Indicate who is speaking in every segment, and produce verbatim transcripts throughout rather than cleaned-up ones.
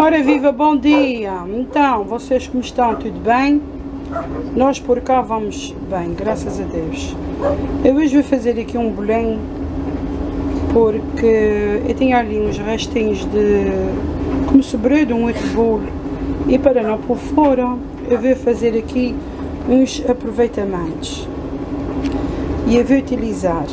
Speaker 1: Ora viva, bom dia! Então, vocês como estão? Tudo bem? Nós por cá vamos bem, graças a Deus. Eu hoje vou fazer aqui um bolinho porque eu tinha ali uns restinhos de... como sobrou de um outro bolo e para não pôr fora eu vou fazer aqui uns aproveitamentos e eu vou utilizar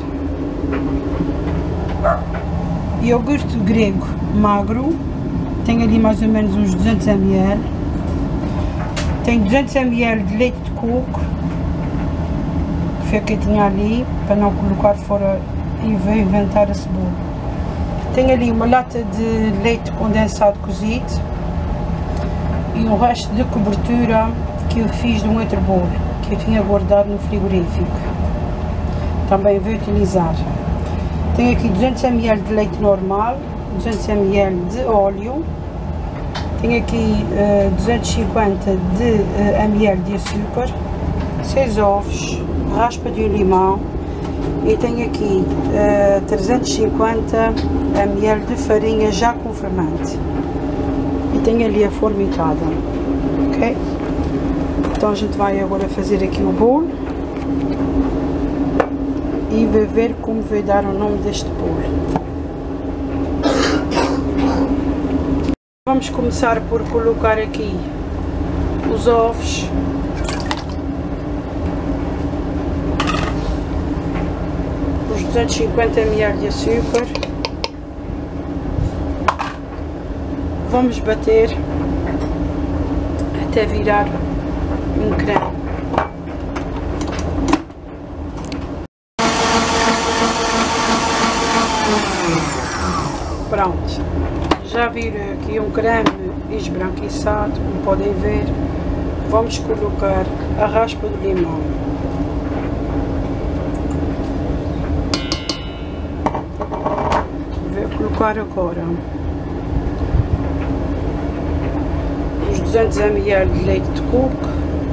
Speaker 1: iogurte grego magro. Tenho ali mais ou menos uns duzentos mililitros. Tenho duzentos mililitros de leite de coco, que foi o que eu tinha ali, para não colocar fora e vou inventar esse bolo. Tenho ali uma lata de leite condensado cozido e o resto de cobertura que eu fiz de um outro bolo, que eu tinha guardado no frigorífico. Também vou utilizar. Tenho aqui duzentos mililitros de leite normal, duzentos mililitros de óleo. Tenho aqui uh, duzentos e cinquenta de, uh, mililitros de açúcar, seis ovos, raspa de um limão e tenho aqui uh, trezentos e cinquenta mililitros de farinha já com fermento. E tenho ali a formitada, ok? Então a gente vai agora fazer aqui o bolo e vou ver como vai dar o nome deste bolo. Vamos começar por colocar aqui os ovos, os duzentos e cinquenta mililitros de açúcar, vamos bater até virar um creme. Pronto. Já viram aqui um creme esbranquiçado, como podem ver. Vamos colocar a raspa do limão. Vou colocar agora os duzentos mililitros de leite de coco.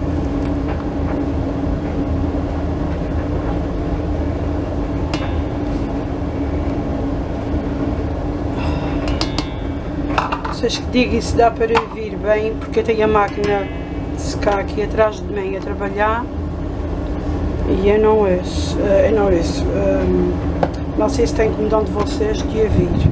Speaker 1: Vocês que digam se dá para ouvir bem, porque eu tenho a máquina de secar aqui atrás de mim a trabalhar e eu não ouço, eu não ouço, um, não sei se tem incomodão de vocês de ouvir.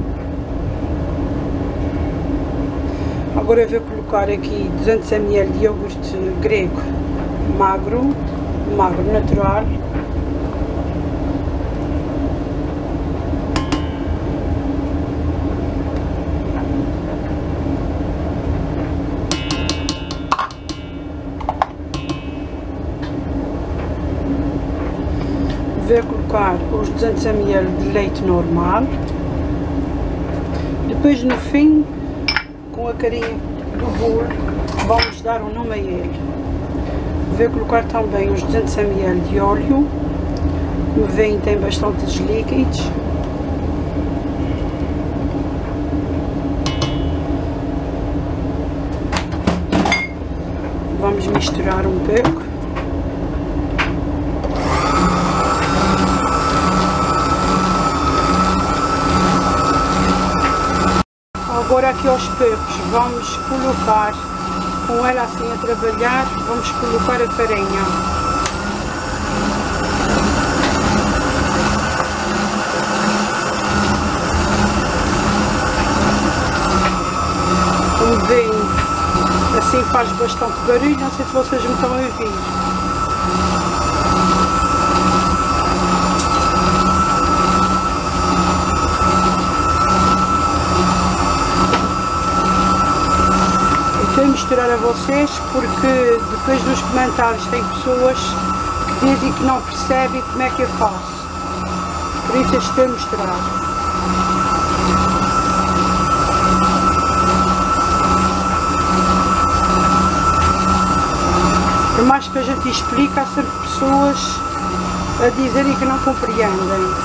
Speaker 1: Agora eu vou colocar aqui duzentos mililitros de iogurte grego magro, magro natural. Vou colocar os duzentos mililitros de leite normal. Depois no fim, com a carinha do bolo, vamos dar um nome a ele. Vou colocar também os duzentos mililitros de óleo. Como veem, tem bastantes líquidos. Vamos misturar um pouco. Agora aqui aos poucos vamos colocar, com ela assim a trabalhar, vamos colocar a farinha. Como veem, assim faz bastante barulho, não sei se vocês me estão a ouvir. Estou a misturar a vocês porque depois nos comentários tem pessoas que dizem que não percebem como é que eu faço. Por isso eu estou a misturar. Por mais que a gente explique, há sempre pessoas a dizerem que não compreendem.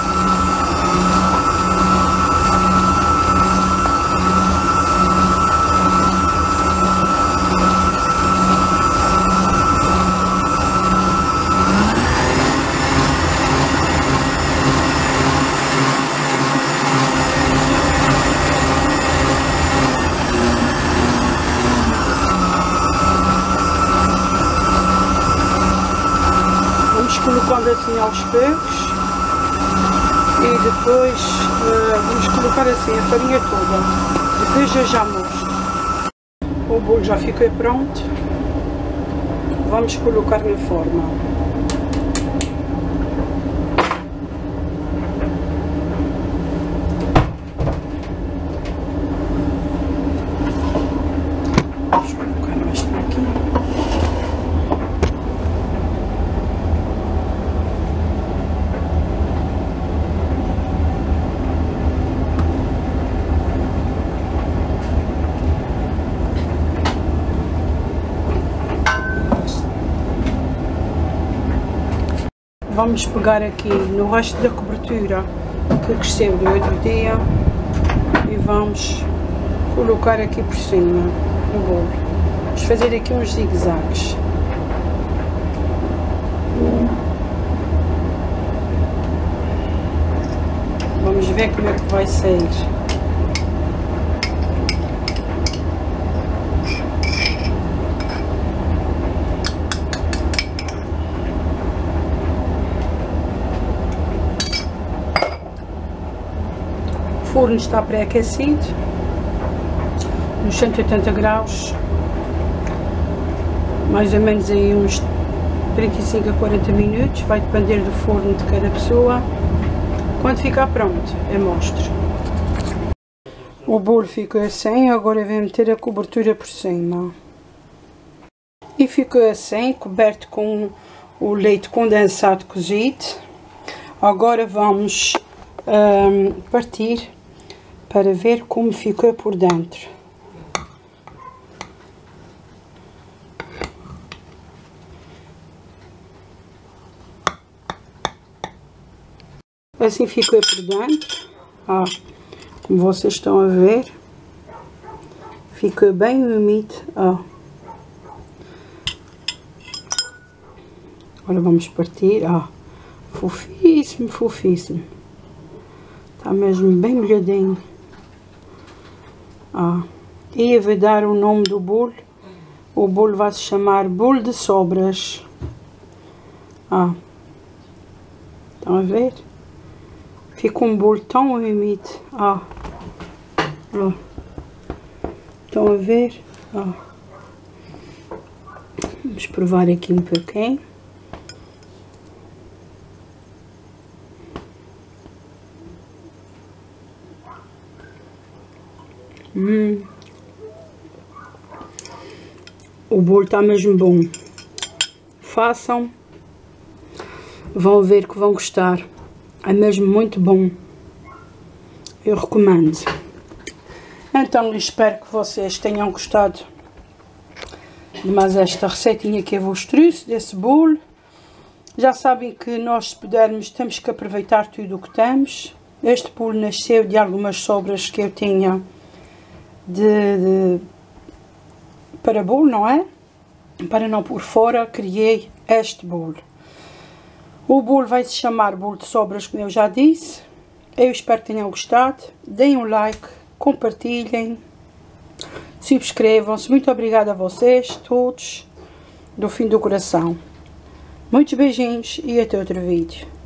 Speaker 1: colocando assim aos poucos. E depois uh, vamos colocar assim a farinha toda. Depois eu já mostro. O bolo já ficou pronto. Vamos colocar na forma. Vamos colocar mais para aqui. Vamos pegar aqui no resto da cobertura que cresceu do outro dia e vamos colocar aqui por cima no bolo. Vamos fazer aqui uns zigue-zagues. Vamos ver como é que vai sair. O forno está pré-aquecido nos cento e oitenta graus, mais ou menos aí uns trinta e cinco a quarenta minutos, vai depender do forno de cada pessoa. Quando ficar pronto, eu mostro. O bolo ficou assim, agora eu vou meter a cobertura por cima. E ficou assim, coberto com o leite condensado cozido. Agora vamos um, partir para ver como ficou por dentro. Assim ficou por dentro, ó, como vocês estão a ver, ficou bem úmido, ó. Agora vamos partir, ó, fofíssimo, fofíssimo, tá mesmo bem molhadinho. Ah, e eu vou dar o nome do bolo. O bolo vai se chamar bolo de sobras. Ah, estão a ver? Fica um bolo tão úmido. Ah, ah. Estão a ver? Ah. Vamos provar aqui um pouquinho. Hum. O bolo está mesmo bom. Façam, vão ver que vão gostar. É mesmo muito bom. Eu recomendo. Então espero que vocês tenham gostado de mais esta receitinha que eu vos trouxe desse bolo. Já sabem que nós, se pudermos, temos que aproveitar tudo o que temos. Este bolo nasceu de algumas sobras que eu tinha De, de, para bolo, não é? Para não pôr fora, criei este bolo. O bolo vai se chamar bolo de sobras, como eu já disse. Eu espero que tenham gostado. Deem um like, compartilhem, subscrevam-se. Muito obrigada a vocês todos, do fim do coração. Muitos beijinhos e até outro vídeo.